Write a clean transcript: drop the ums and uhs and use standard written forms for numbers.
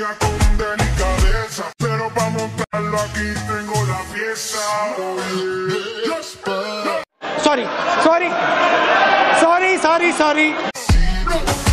sucia con delicadeza, pero para montarlo aquí tengo la pieza. Sorry.